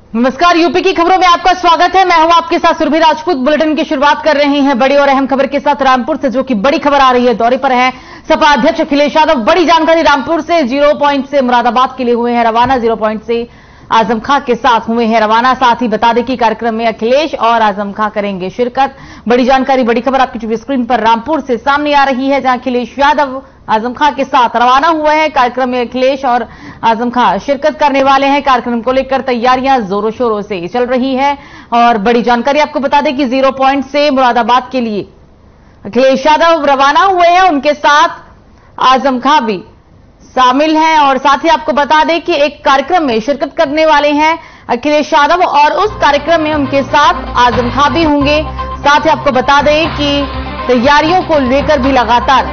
नमस्कार, यूपी की खबरों में आपका स्वागत है। मैं हूं आपके साथ सुरभि राजपूत। बुलेटिन की शुरुआत कर रहे हैं बड़ी और अहम खबर के साथ रामपुर से, जो कि बड़ी खबर आ रही है। दौरे पर है सपा अध्यक्ष अखिलेश यादव। बड़ी जानकारी रामपुर से। 0 पॉइंट से मुरादाबाद के लिए हुए हैं रवाना। 0 पॉइंट से आजम खां के साथ हुए हैं रवाना। साथ ही बता दें कि कार्यक्रम में अखिलेश और आजम खां करेंगे शिरकत। बड़ी जानकारी, बड़ी खबर आपकी टीवी स्क्रीन पर रामपुर से सामने आ रही है, जहां अखिलेश यादव आजम खां के साथ रवाना हुए हैं। कार्यक्रम में अखिलेश और आजम खां शिरकत करने वाले हैं। कार्यक्रम को लेकर तैयारियां जोरों शोरों से चल रही है। और बड़ी जानकारी आपको बता दें कि 0 पॉइंट से मुरादाबाद के लिए अखिलेश यादव रवाना हुए हैं। उनके साथ आजम खां भी शामिल हैं। और साथ ही आपको बता दें कि एक कार्यक्रम में शिरकत करने वाले हैं अखिलेश यादव, और उस कार्यक्रम में उनके साथ आजम खां भी होंगे। साथ ही आपको बता दें कि तैयारियों को लेकर भी लगातार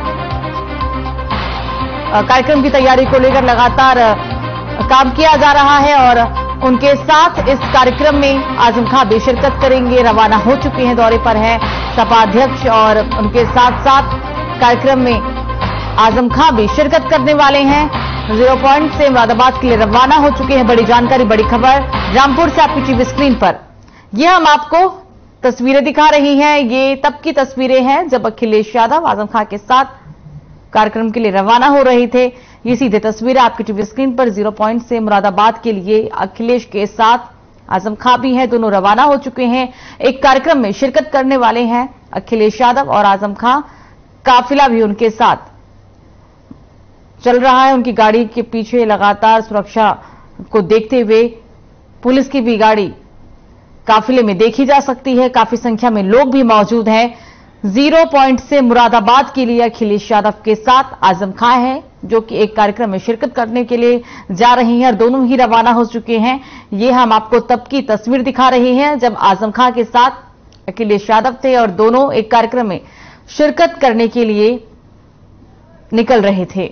कार्यक्रम की तैयारी को लेकर लगातार काम किया जा रहा है। और उनके साथ इस कार्यक्रम में आजम खां भी शिरकत करेंगे। रवाना हो चुके हैं, दौरे पर है सपा अध्यक्ष, और उनके साथ साथ कार्यक्रम में आजम खां भी शिरकत करने वाले हैं। 0 पॉइंट से मुरादाबाद के लिए रवाना हो चुके हैं। बड़ी जानकारी, बड़ी खबर रामपुर से आपकी टीवी स्क्रीन पर। यह हम आपको तस्वीरें दिखा रही हैं। ये तब की तस्वीरें हैं जब अखिलेश यादव आजम खां के साथ कार्यक्रम के लिए रवाना हो रहे थे। ये सीधे तस्वीरें आपकी टीवी स्क्रीन पर। 0 पॉइंट से मुरादाबाद के लिए अखिलेश के साथ आजम खां भी हैं। दोनों रवाना हो चुके हैं। एक कार्यक्रम में शिरकत करने वाले हैं अखिलेश यादव और आजम खां। काफिला भी उनके साथ चल रहा है। उनकी गाड़ी के पीछे लगातार सुरक्षा को देखते हुए पुलिस की भी गाड़ी काफिले में देखी जा सकती है। काफी संख्या में लोग भी मौजूद हैं। 0 पॉइंट से मुरादाबाद के लिए अखिलेश यादव के साथ आजम खां हैं, जो कि एक कार्यक्रम में शिरकत करने के लिए जा रही हैं, और दोनों ही रवाना हो चुके हैं। ये हम आपको तब की तस्वीर दिखा रहे हैं जब आजम खां के साथ अखिलेश यादव थे और दोनों एक कार्यक्रम में शिरकत करने के लिए निकल रहे थे।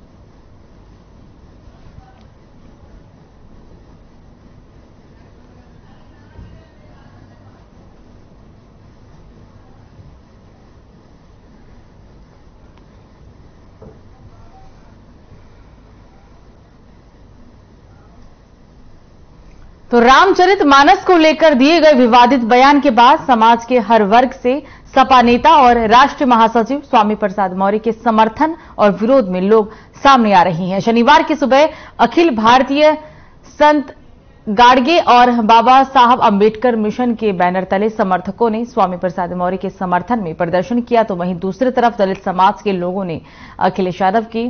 तो रामचरितमानस को लेकर दिए गए विवादित बयान के बाद समाज के हर वर्ग से सपा नेता और राष्ट्रीय महासचिव स्वामी प्रसाद मौर्य के समर्थन और विरोध में लोग सामने आ रहे हैं। शनिवार की सुबह अखिल भारतीय संत गाडगे और बाबा साहब अंबेडकर मिशन के बैनर तले समर्थकों ने स्वामी प्रसाद मौर्य के समर्थन में प्रदर्शन किया। तो वहीं दूसरी तरफ दलित समाज के लोगों ने अखिलेश यादव की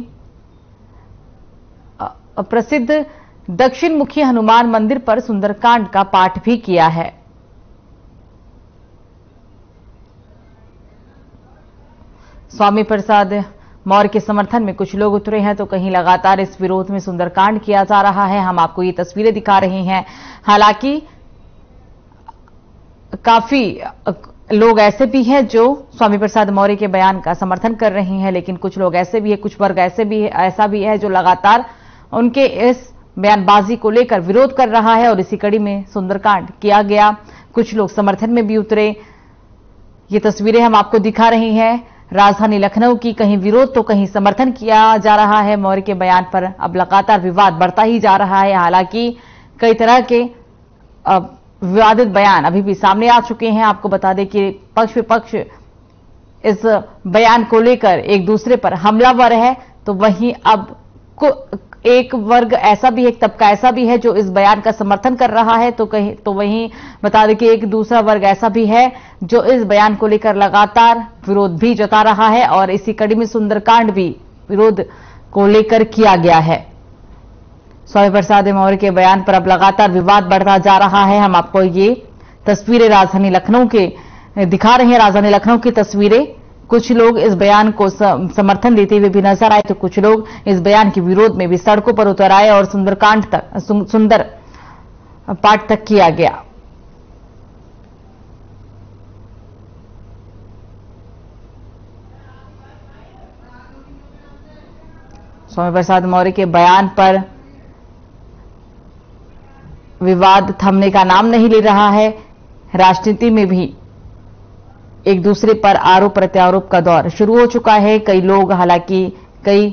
प्रसिद्ध दक्षिण मुखी हनुमान मंदिर पर सुंदरकांड का पाठ भी किया है। स्वामी प्रसाद मौर्य के समर्थन में कुछ लोग उतरे हैं, तो कहीं लगातार इस विरोध में सुंदरकांड किया जा रहा है। हम आपको ये तस्वीरें दिखा रहे हैं। हालांकि काफी लोग ऐसे भी हैं जो स्वामी प्रसाद मौर्य के बयान का समर्थन कर रहे हैं, लेकिन कुछ लोग ऐसे भी है, कुछ वर्ग ऐसा भी है जो लगातार उनके इस बयानबाजी को लेकर विरोध कर रहा है। और इसी कड़ी में सुंदरकांड किया गया। कुछ लोग समर्थन में भी उतरे। ये तस्वीरें हम आपको दिखा रहे हैं राजधानी लखनऊ की। कहीं विरोध तो कहीं समर्थन किया जा रहा है मौर्य के बयान पर। अब लगातार विवाद बढ़ता ही जा रहा है। हालांकि कई तरह के विवादित बयान अभी भी सामने आ चुके हैं। आपको बता दें कि पक्ष विपक्ष इस बयान को लेकर एक दूसरे पर हमलावर है। तो वहीं अब एक वर्ग ऐसा भी है, एक तबका ऐसा भी है जो इस बयान का समर्थन कर रहा है। तो वहीं बता दें कि एक दूसरा वर्ग ऐसा भी है जो इस बयान को लेकर लगातार विरोध भी जता रहा है। और इसी कड़ी में सुंदरकांड भी विरोध को लेकर किया गया है। स्वामी प्रसाद मौर्य के बयान पर अब लगातार विवाद बढ़ता जा रहा है। हम आपको ये तस्वीरें राजधानी लखनऊ के दिखा रहे हैं। राजधानी लखनऊ की तस्वीरें। कुछ लोग इस बयान को समर्थन देते हुए भी नजर आए, तो कुछ लोग इस बयान के विरोध में भी सड़कों पर उतर आए और सुंदरकांड तक सुंदर पाठ तक किया गया। स्वामी प्रसाद मौर्य के बयान पर विवाद थमने का नाम नहीं ले रहा है। राजनीति में भी एक दूसरे पर आरोप प्रत्यारोप का दौर शुरू हो चुका है। कई लोग, हालांकि कई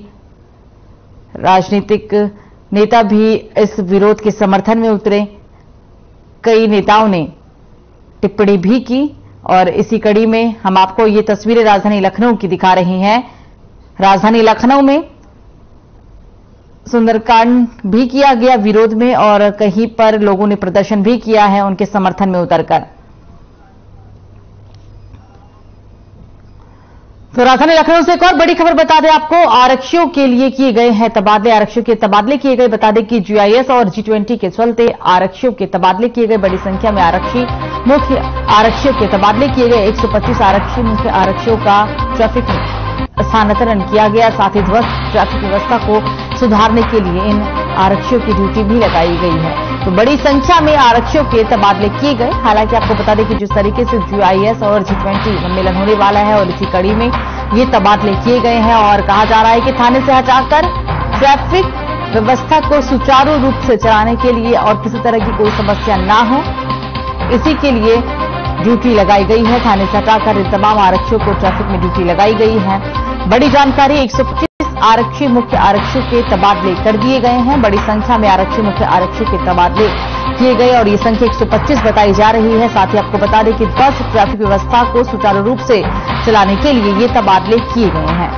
राजनीतिक नेता भी इस विरोध के समर्थन में उतरे। कई नेताओं ने टिप्पणी भी की और इसी कड़ी में हम आपको ये तस्वीरें राजधानी लखनऊ की दिखा रही हैं। राजधानी लखनऊ में सुंदरकांड भी किया गया विरोध में और कहीं पर लोगों ने प्रदर्शन भी किया है उनके समर्थन में उतरकर। तो राजधानी लखनऊ से एक और बड़ी खबर बता दें आपको, आरक्षियों के लिए किए गए हैं तबादले। आरक्षियों के तबादले किए गए। बता दें कि जीआईएस और G20 के चलते आरक्षियों के तबादले किए गए। बड़ी संख्या में आरक्षी मुख्य आरक्षियों के तबादले किए गए। 125 आरक्षी मुख्य आरक्षियों का ट्रैफिक में स्थानांतरण किया गया। साथ ही ध्वस्त ट्रैफिक व्यवस्था को सुधारने के लिए इन आरक्षियों की ड्यूटी भी लगाई गई है। तो बड़ी संख्या में आरक्षियों के तबादले किए गए। हालांकि आपको बता दें कि जिस तरीके से जीआईएस और G20 सम्मेलन होने वाला है और इसी कड़ी में ये तबादले किए गए हैं और कहा जा रहा है कि थाने से हटाकर ट्रैफिक व्यवस्था को सुचारू रूप से चलाने के लिए और किसी तरह की कोई समस्या ना हो, इसी के लिए ड्यूटी लगाई गई है। थाने से हटाकर इन तमाम आरक्षियों को ट्रैफिक में ड्यूटी लगाई गई है। बड़ी जानकारी, 125 आरक्षी मुख्य आरक्षियों के तबादले कर दिए गए हैं। बड़ी संख्या में आरक्षी मुख्य आरक्षियों के तबादले किए गए और ये संख्या 125 बताई जा रही है। साथ ही आपको बता दें कि ध्वस्त ट्रैफिक व्यवस्था को सुचारू रूप से चलाने के लिए ये तबादले किए गए हैं।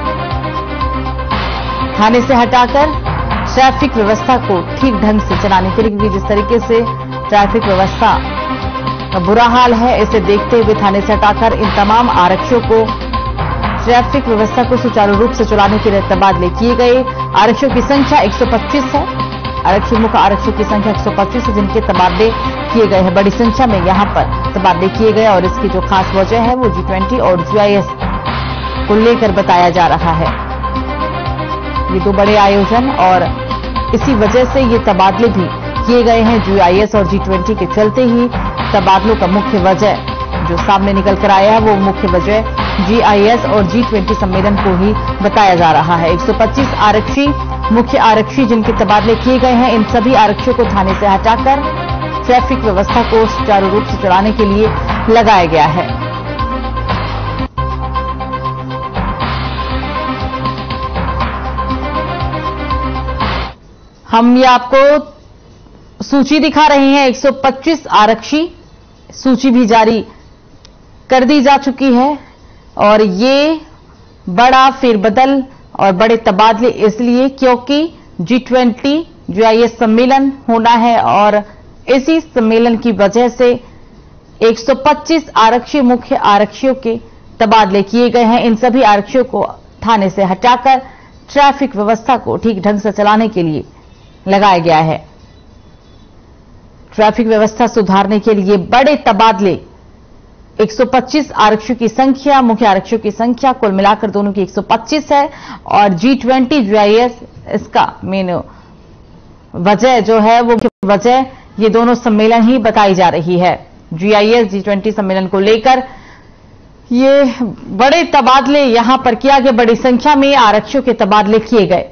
थाने से हटाकर ट्रैफिक व्यवस्था को ठीक ढंग से चलाने के लिए, क्योंकि जिस तरीके से ट्रैफिक व्यवस्था का बुरा हाल है, इसे देखते हुए थाने से हटाकर इन तमाम आरक्षियों को ट्रैफिक व्यवस्था को सुचारू रूप से चलाने के लिए तबादले किए गए। आरक्षियों की संख्या 125 है। आरक्षी मुख्य आरक्षियों की संख्या 125 है जिनके तबादले किए गए हैं। बड़ी संख्या में यहां पर तबादले किए गए और इसकी जो खास वजह है वो G20 और जीआईएस को लेकर बताया जा रहा है। ये दो बड़े आयोजन और इसी वजह से ये तबादले भी किए गए हैं। जीआईएस और G20 के चलते ही तबादलों का मुख्य वजह जो सामने निकल कर आया है वो मुख्य वजह जीआईएस और G20 सम्मेलन को ही बताया जा रहा है। 125 आरक्षी मुख्य आरक्षी जिनके तबादले किए गए हैं, इन सभी आरक्षियों को थाने से हटाकर ट्रैफिक व्यवस्था को सुचारू रूप से चलाने के लिए लगाया गया है। हम ये आपको सूची दिखा रहे हैं। 125 आरक्षी सूची भी जारी कर दी जा चुकी है और ये बड़ा फेरबदल और बड़े तबादले इसलिए क्योंकि G20 जीआईएस सम्मेलन होना है और इसी सम्मेलन की वजह से 125 आरक्षी मुख्य आरक्षियों के तबादले किए गए हैं। इन सभी आरक्षियों को थाने से हटाकर ट्रैफिक व्यवस्था को ठीक ढंग से चलाने के लिए लगाया गया है। ट्रैफिक व्यवस्था सुधारने के लिए बड़े तबादले, 125 आरक्षियों की संख्या, मुख्य आरक्षियों की संख्या कुल मिलाकर दोनों की 125 है और G20 जीआईएस इसका मेन वजह जो है वो वजह ये दोनों सम्मेलन ही बताई जा रही है। जीआईएस G20 सम्मेलन को लेकर ये बड़े तबादले यहां पर किया गया। बड़ी संख्या में आरक्षियों के तबादले किए गए।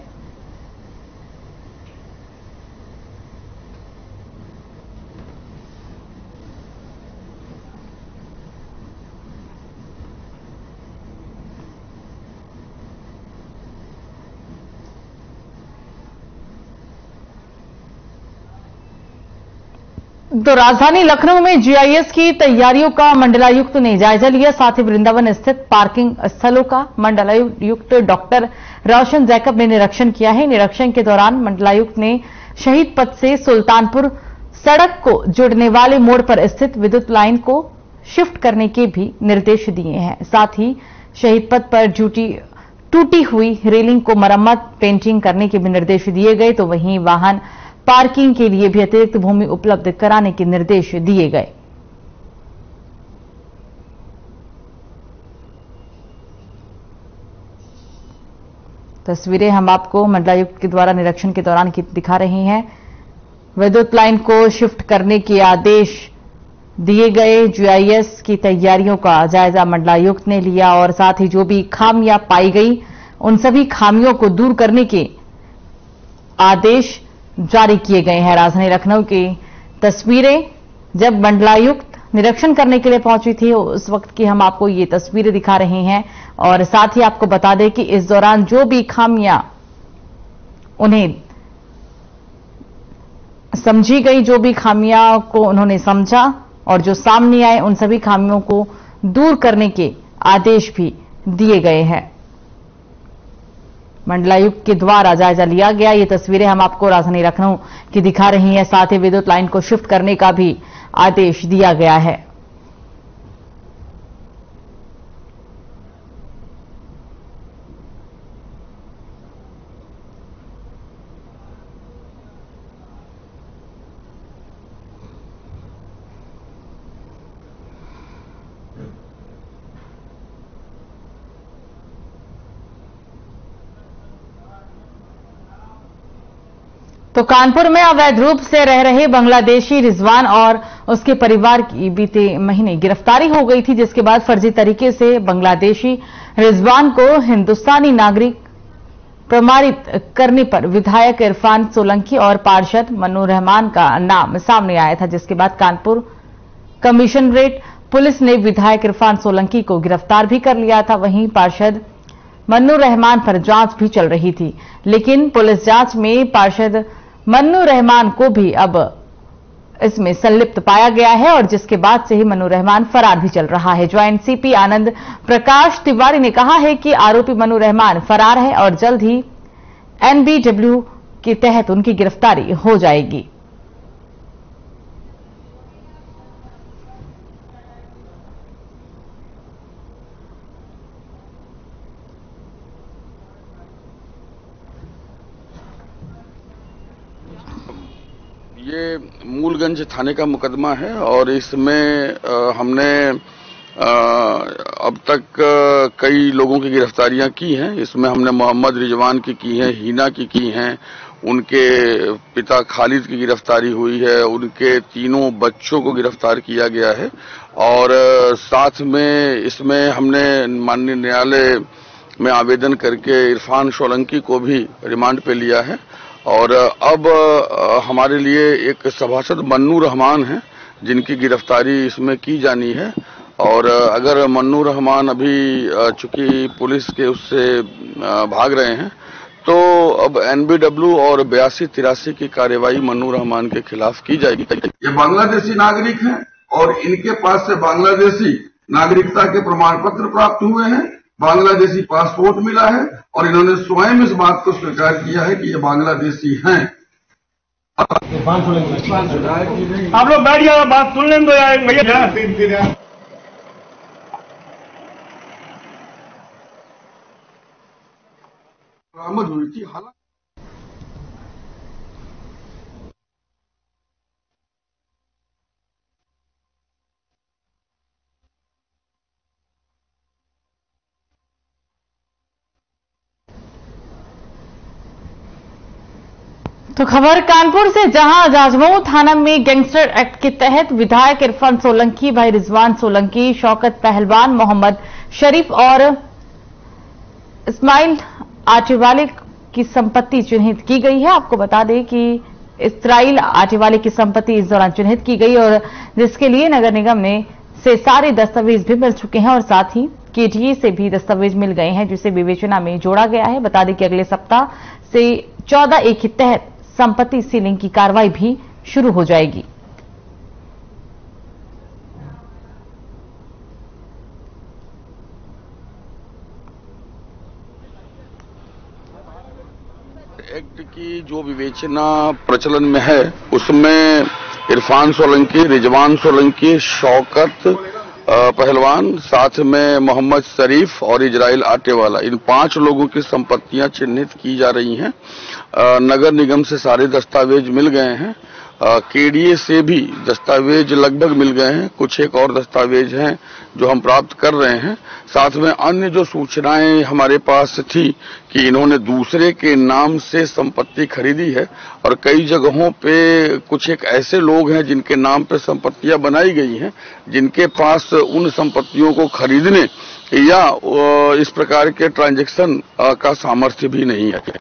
तो राजधानी लखनऊ में जीआईएस की तैयारियों का मंडलायुक्त ने जायजा लिया। साथ ही वृंदावन स्थित पार्किंग स्थलों का मंडलायुक्त डॉक्टर रोशन जैकब ने निरीक्षण किया है। निरीक्षण के दौरान मंडलायुक्त ने शहीद पथ से सुल्तानपुर सड़क को जोड़ने वाले मोड़ पर स्थित विद्युत लाइन को शिफ्ट करने के भी निर्देश दिए हैं। साथ ही शहीद पथ पर टूटी हुई रेलिंग को मरम्मत पेंटिंग करने के भी निर्देश दिए गए। तो वहीं वाहन पार्किंग के लिए भी अतिरिक्त भूमि उपलब्ध कराने के निर्देश दिए गए। तस्वीरें हम आपको मंडलायुक्त के द्वारा निरीक्षण के दौरान की दिखा रहे हैं। विद्युत लाइन को शिफ्ट करने के आदेश दिए गए। जीआईएस की तैयारियों का जायजा मंडलायुक्त ने लिया और साथ ही जो भी खामियां पाई गई उन सभी खामियों को दूर करने के आदेश जारी किए गए हैं। राजधानी लखनऊ की तस्वीरें जब मंडलायुक्त निरीक्षण करने के लिए पहुंची थी उस वक्त की हम आपको ये तस्वीरें दिखा रहे हैं और साथ ही आपको बता दें कि इस दौरान जो भी खामियां उन्हें समझी गई जो भी खामियां को उन्होंने समझा और जो सामने आए उन सभी खामियों को दूर करने के आदेश भी दिए गए हैं। मंडलायुक्त के द्वारा जायजा लिया गया। ये तस्वीरें हम आपको राजधानी लखनऊ की दिखा रही हैं। साथ ही विद्युत लाइन को शिफ्ट करने का भी आदेश दिया गया है। तो कानपुर में अवैध रूप से रह रहे बांग्लादेशी रिजवान और उसके परिवार की बीते महीने गिरफ्तारी हो गई थी, जिसके बाद फर्जी तरीके से बांग्लादेशी रिजवान को हिंदुस्तानी नागरिक प्रमाणित करने पर विधायक इरफान सोलंकी और पार्षद मन्नू रहमान का नाम सामने आया था, जिसके बाद कानपुर कमिश्नरेट पुलिस ने विधायक इरफान सोलंकी को गिरफ्तार भी कर लिया था। वहीं पार्षद मन्नू रहमान पर जांच भी चल रही थी, लेकिन पुलिस जांच में पार्षद मन्नू रहमान को भी अब इसमें संलिप्त पाया गया है और जिसके बाद से ही मन्नू रहमान फरार भी चल रहा है। ज्वाइंट सीपी आनंद प्रकाश तिवारी ने कहा है कि आरोपी मन्नू रहमान फरार है और जल्द ही एनबीडब्ल्यू के तहत उनकी गिरफ्तारी हो जाएगी। ये मूलगंज थाने का मुकदमा है और इसमें हमने अब तक कई लोगों की गिरफ्तारियां की हैं। इसमें हमने मोहम्मद रिजवान की हैं, हीना की हैं, उनके पिता खालिद की गिरफ्तारी हुई है, उनके तीनों बच्चों को गिरफ्तार किया गया है और साथ में इसमें हमने माननीय न्यायालय में आवेदन करके इरफान सोलंकी को भी रिमांड पे लिया है और अब हमारे लिए एक सभासद मन्नू रहमान हैं जिनकी गिरफ्तारी इसमें की जानी है और अगर मन्नू रहमान अभी चूंकि पुलिस के उससे भाग रहे हैं तो अब एनबीडब्ल्यू और 82-83 की कार्रवाई मन्नू रहमान के खिलाफ की जाएगी। ये बांग्लादेशी नागरिक हैं और इनके पास से बांग्लादेशी नागरिकता के प्रमाण पत्र प्राप्त हुए हैं, बांग्लादेशी पासपोर्ट मिला है और इन्होंने स्वयं इस बात को स्वीकार किया है कि ये बांग्लादेशी हैं। आप लोग बैठ जाओ, बात सुन लें दो यार भैया। बरामद हुई थी हालांकि तो खबर कानपुर से, जहां जाजमऊ थाना में गैंगस्टर एक्ट के तहत विधायक इरफान सोलंकी, भाई रिजवान सोलंकी, शौकत पहलवान, मोहम्मद शरीफ और इस्माइल आटेवाले की संपत्ति चिन्हित की गई है। आपको बता दें कि इस्राइल आटेवाले की संपत्ति इस दौरान चिन्हित की गई और जिसके लिए नगर निगम से सारे दस्तावेज भी मिल चुके हैं और साथ ही केटीए से भी दस्तावेज मिल गए हैं जिसे विवेचना में जोड़ा गया है। बता दें कि अगले सप्ताह से 14A के तहत संपत्ति सीलिंग की कार्रवाई भी शुरू हो जाएगी। एक्ट की जो विवेचना प्रचलन में है उसमें इरफान सोलंकी, रिजवान सोलंकी, शौकत पहलवान, साथ में मोहम्मद शरीफ और इजराइल आटेवाला, इन 5 लोगों की संपत्तियां चिन्हित की जा रही हैं। नगर निगम से सारे दस्तावेज मिल गए हैं, केडीए से भी दस्तावेज लगभग मिल गए हैं, कुछ एक और दस्तावेज हैं जो हम प्राप्त कर रहे हैं। साथ में अन्य जो सूचनाएं हमारे पास थी कि इन्होंने दूसरे के नाम से संपत्ति खरीदी है और कई जगहों पे कुछ एक ऐसे लोग हैं जिनके नाम पे संपत्तियां बनाई गई हैं जिनके पास उन संपत्तियों को खरीदने या इस प्रकार के ट्रांजैक्शन का सामर्थ्य भी नहीं है।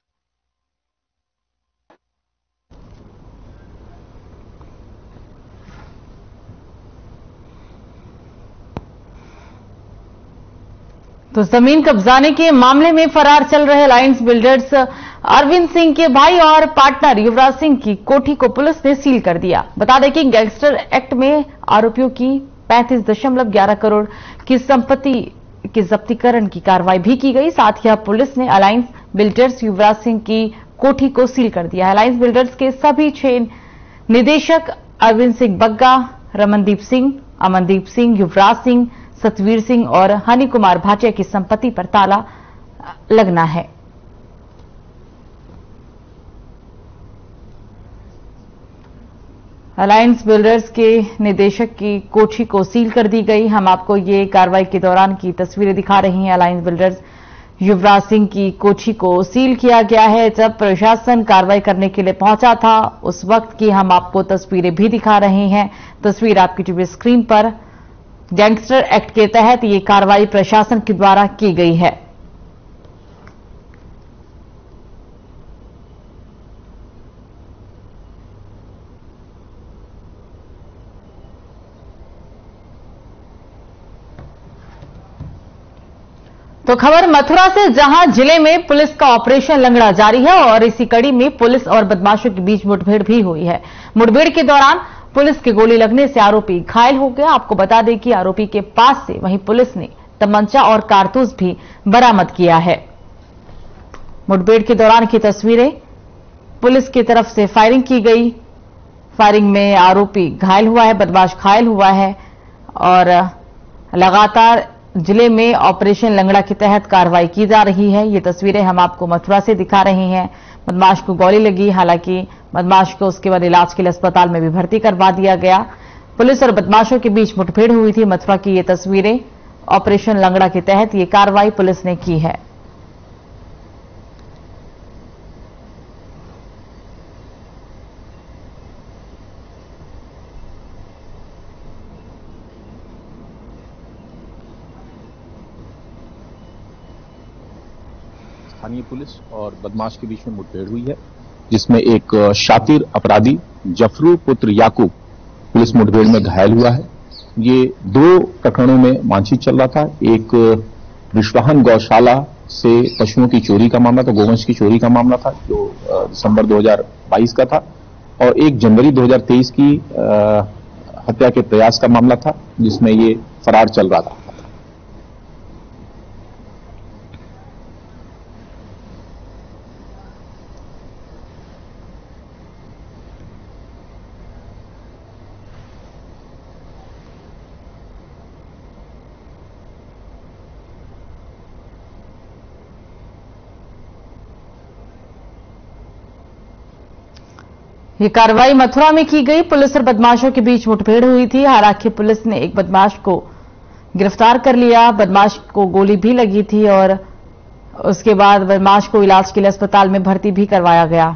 तो जमीन कब्जाने के मामले में फरार चल रहे अलायंस बिल्डर्स अरविंद सिंह के भाई और पार्टनर युवराज सिंह की कोठी को पुलिस ने सील कर दिया। बता दें कि गैंगस्टर एक्ट में आरोपियों की 35.11 करोड़ की संपत्ति की जब्तीकरण की कार्रवाई भी की गई। साथ ही अब पुलिस ने अलायंस बिल्डर्स युवराज सिंह की कोठी को सील कर दिया। अलायंस बिल्डर्स के सभी 6 निदेशक अरविंद सिंह बग्गा, रमनदीप सिंह, अमनदीप सिंह, युवराज सिंह, सतवीर सिंह और हनी कुमार भाटिया की संपत्ति पर ताला लगना है। अलायंस बिल्डर्स के निदेशक की कोठी को सील कर दी गई। हम आपको ये कार्रवाई के दौरान की तस्वीरें दिखा रही हैं। अलायंस बिल्डर्स युवराज सिंह की कोठी को सील किया गया है। जब प्रशासन कार्रवाई करने के लिए पहुंचा था उस वक्त की हम आपको तस्वीरें भी दिखा रहे हैं। तस्वीर आपकी टीवी स्क्रीन पर। गैंगस्टर एक्ट के तहत ये कार्रवाई प्रशासन के द्वारा की गई है। तो खबर मथुरा से, जहां जिले में पुलिस का ऑपरेशन लंगड़ा जारी है और इसी कड़ी में पुलिस और बदमाशों के बीच मुठभेड़ भी हुई है। मुठभेड़ के दौरान पुलिस की गोली लगने से आरोपी घायल हो गया। आपको बता दें कि आरोपी के पास से वहीं पुलिस ने तमंचा और कारतूस भी बरामद किया है। मुठभेड़ के दौरान की तस्वीरें। पुलिस की तरफ से फायरिंग की गई। फायरिंग में आरोपी घायल हुआ है, बदमाश घायल हुआ है और लगातार जिले में ऑपरेशन लंगड़ा के तहत कार्रवाई की जा रही है। ये तस्वीरें हम आपको मथुरा से दिखा रहे हैं। बदमाश को गोली लगी, हालांकि बदमाश को उसके बाद इलाज के लिए अस्पताल में भी भर्ती करवा दिया गया। पुलिस और बदमाशों के बीच मुठभेड़ हुई थी। मथुरा की ये तस्वीरें। ऑपरेशन लंगड़ा के तहत ये कार्रवाई पुलिस ने की है। स्थानीय पुलिस और बदमाश के बीच में मुठभेड़ हुई है, जिसमें एक शातिर अपराधी जफरू पुत्र याकूब पुलिस मुठभेड़ में घायल हुआ है। ये 2 प्रकरणों में मानचित चल रहा था। एक विश्वाहन गौशाला से पशुओं की चोरी का मामला था, गोवंश की चोरी का मामला था, जो दिसंबर 2022 का था, और 1 जनवरी 2023 की हत्या के प्रयास का मामला था, जिसमें ये फरार चल रहा था। ये कार्रवाई मथुरा में की गई। पुलिस और बदमाशों के बीच मुठभेड़ हुई थी। हालांकि पुलिस ने एक बदमाश को गिरफ्तार कर लिया। बदमाश को गोली भी लगी थी और उसके बाद बदमाश को इलाज के लिए अस्पताल में भर्ती भी करवाया गया।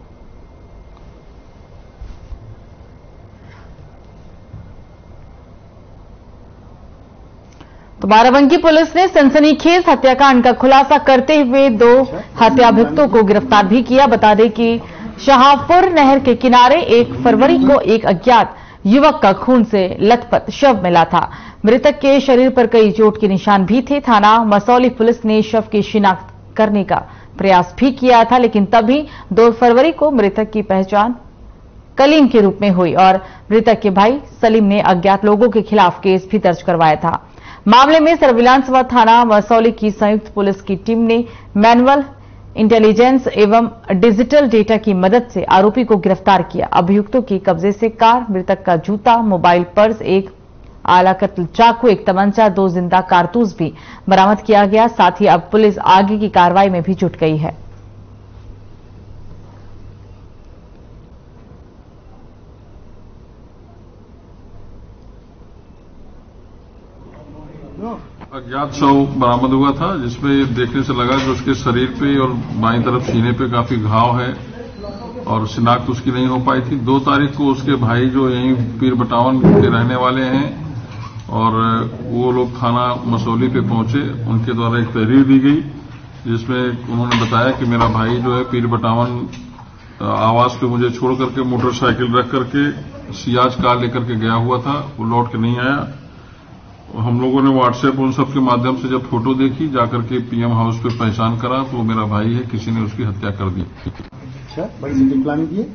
तो बाराबंकी पुलिस ने सनसनीखेज हत्याकांड का खुलासा करते हुए 2 हत्याभियुक्तों को गिरफ्तार भी किया। बता दें कि शाहपुर नहर के किनारे 1 फरवरी को एक अज्ञात युवक का खून से लथपथ शव मिला था। मृतक के शरीर पर कई चोट के निशान भी थे। थाना मसौली पुलिस ने शव की शिनाख्त करने का प्रयास भी किया था, लेकिन तभी 2 फरवरी को मृतक की पहचान कलीम के रूप में हुई और मृतक के भाई सलीम ने अज्ञात लोगों के खिलाफ केस भी दर्ज करवाया था। मामले में सर्विलांस व थाना मसौली की संयुक्त पुलिस की टीम ने मैनुअल इंटेलिजेंस एवं डिजिटल डेटा की मदद से आरोपी को गिरफ्तार किया। अभियुक्तों के कब्जे से कार, मृतक का जूता, मोबाइल पर्स, 1 आला कत्ल चाकू, 1 तमंचा, 2 जिंदा कारतूस भी बरामद किया गया। साथ ही अब पुलिस आगे की कार्रवाई में भी जुट गई है। अज्ञात शव बरामद हुआ था, जिसमें देखने से लगा कि उसके शरीर पे और बाईं तरफ सीने पे काफी घाव है और शिनाख्त उसकी नहीं हो पाई थी। 2 तारीख को उसके भाई जो यहीं पीर बटावन के रहने वाले हैं और वो लोग थाना मसौली पे पहुंचे, उनके द्वारा एक तहरीर दी गई, जिसमें उन्होंने बताया कि मेरा भाई जो है पीर बटावन आवास पे मुझे छोड़ करके मोटरसाइकिल रख करके सियाज कार लेकर के गया हुआ था, वो लौट के नहीं आया हम लोगों ने व्हाट्सएप उन सब के माध्यम से जब फोटो देखी, जाकर के पीएम हाउस पे पहचान करा तो मेरा भाई है, किसी ने उसकी हत्या कर दी। अच्छा, बड़ी सी प्लानिंग की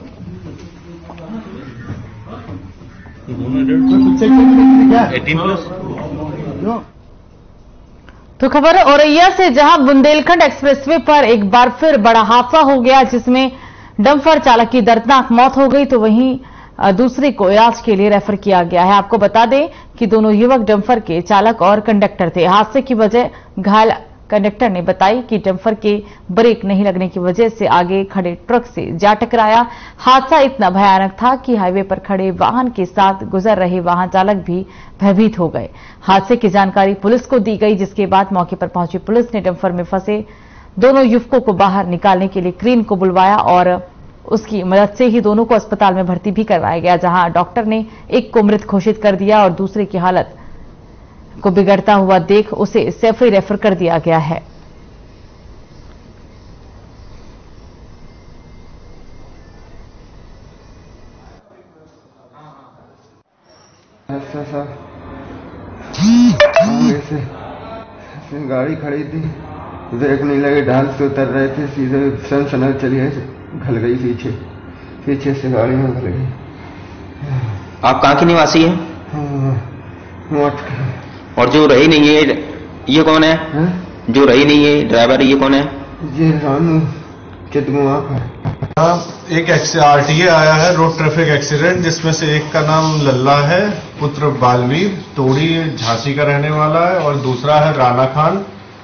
है। तो खबर औरैया से, जहां बुंदेलखंड एक्सप्रेसवे पर एक बार फिर बड़ा हादसा हो गया जिसमें डंपर चालक की दर्दनाक मौत हो गई, तो वहीं दूसरे को इलाज के लिए रेफर किया गया है। आपको बता दें कि दोनों युवक डंपर के चालक और कंडक्टर थे। हादसे की वजह घायल कंडक्टर ने बताई कि डंपर के ब्रेक नहीं लगने की वजह से आगे खड़े ट्रक से जा टकराया। हादसा इतना भयानक था कि हाईवे पर खड़े वाहन के साथ गुजर रहे वाहन चालक भी भयभीत हो गए। हादसे की जानकारी पुलिस को दी गई, जिसके बाद मौके पर पहुंची पुलिस ने डंपर में फंसे दोनों युवकों को बाहर निकालने के लिए क्रेन को बुलवाया और उसकी मदद से ही दोनों को अस्पताल में भर्ती भी करवाया गया, जहां डॉक्टर ने एक को मृत घोषित कर दिया और दूसरे की हालत को बिगड़ता हुआ देख उसे सैफई रेफर कर दिया गया है। गाड़ी खड़ी थी, ब्रेक नहीं लगे, ढाल से उतर रहे थे, सीधे सन चली है, घल गई पीछे से गाड़ी में घल गई। आप कहाँ के निवासी हैं? और जो रही नहीं है ये कौन है? जो रही नहीं है ड्राइवर, ये कौन है? ये रानू चितगुआ का। एक आरटीए आया है, रोड ट्रैफिक एक्सीडेंट, जिसमें से एक का नाम लल्ला है, पुत्र बालवीर, तोड़ी झांसी का रहने वाला है, और दूसरा है राना खान,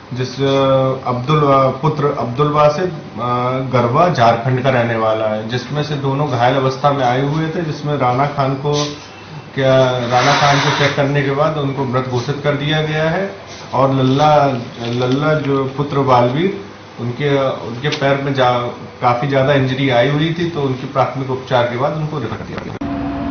पुत्र अब्दुल वासिद, गरबा, झारखंड का रहने वाला है, जिसमें से दोनों घायल अवस्था में आए हुए थे। जिसमें राना खान को चेक करने के बाद उनको मृत घोषित कर दिया गया है, और लल्ला जो पुत्र बालवीर, उनके पैर में काफी ज्यादा इंजरी आई हुई थी, तो उनकी प्राथमिक उपचार के बाद उनको रेफर किया गया।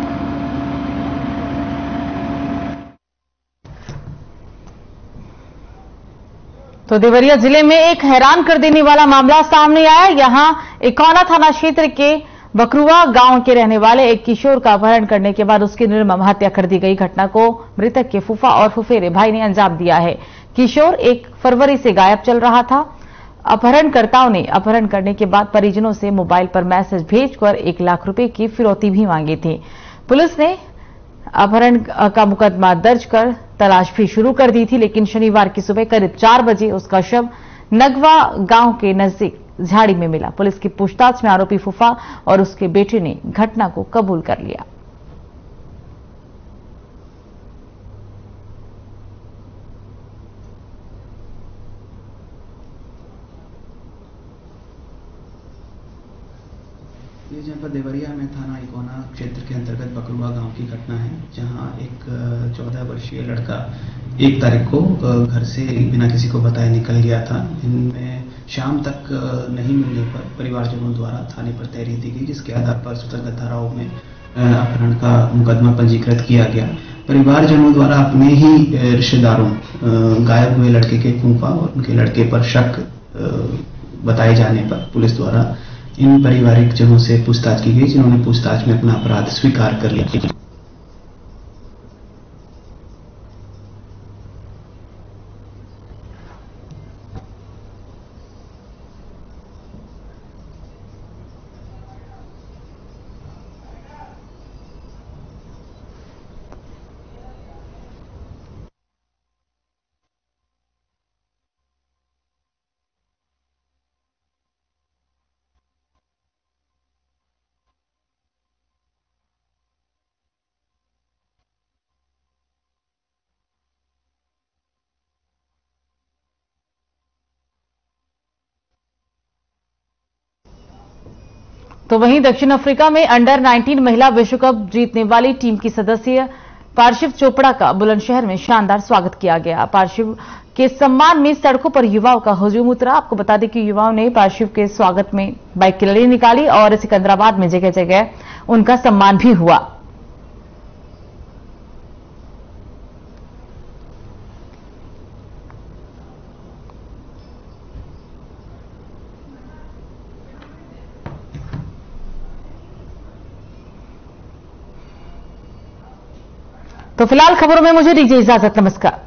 तो देवरिया जिले में एक हैरान कर देने वाला मामला सामने आया। यहां इकौना थाना क्षेत्र के बकरुआ गांव के रहने वाले एक किशोर का अपहरण करने के बाद उसकी निर्मम हत्या कर दी गई। घटना को मृतक के फूफा और फुफेरे भाई ने अंजाम दिया है। किशोर 1 फरवरी से गायब चल रहा था। अपहरणकर्ताओं ने अपहरण करने के बाद परिजनों से मोबाइल पर मैसेज भेजकर 1 लाख रुपए की फिरौती भी मांगी थी। पुलिस ने अपहरण का मुकदमा दर्ज कर तलाश भी शुरू कर दी थी, लेकिन शनिवार की सुबह करीब 4 बजे उसका शव नगवा गांव के नजदीक झाड़ी में मिला। पुलिस की पूछताछ में आरोपी फूफा और उसके बेटे ने घटना को कबूल कर लिया। ये जनपद देवरिया में थाना इकौना क्षेत्र के अंतर्गत बकरुआ गांव की घटना है, जहां एक 14 वर्षीय लड़का 1 तारीख को घर से बिना किसी को बताए निकल गया था। इनमें शाम तक नहीं मिलने पर परिवारजनों द्वारा थाने पर तहरीर दी गई, जिसके आधार पर स्वतंत्र धाराओं में अपहरण का मुकदमा पंजीकृत किया गया। परिवारजनों द्वारा अपने ही रिश्तेदारों गायब हुए लड़के के फूफा और उनके लड़के पर शक बताए जाने पर पुलिस द्वारा इन पारिवारिक जनों से पूछताछ की गई, जिन्होंने पूछताछ में अपना अपराध स्वीकार कर लिया। तो वहीं दक्षिण अफ्रीका में अंडर 19 महिला विश्व कप जीतने वाली टीम की सदस्य पार्शिव चोपड़ा का बुलंदशहर में शानदार स्वागत किया गया। पार्शिव के सम्मान में सड़कों पर युवाओं का हुजूम उतरा। आपको बता दें कि युवाओं ने पार्शिव के स्वागत में बाइक की रैली निकाली और सिकंदराबाद में जगह जगह उनका सम्मान भी हुआ। तो फिलहाल खबरों में मुझे दीजिए इजाजत। नमस्कार।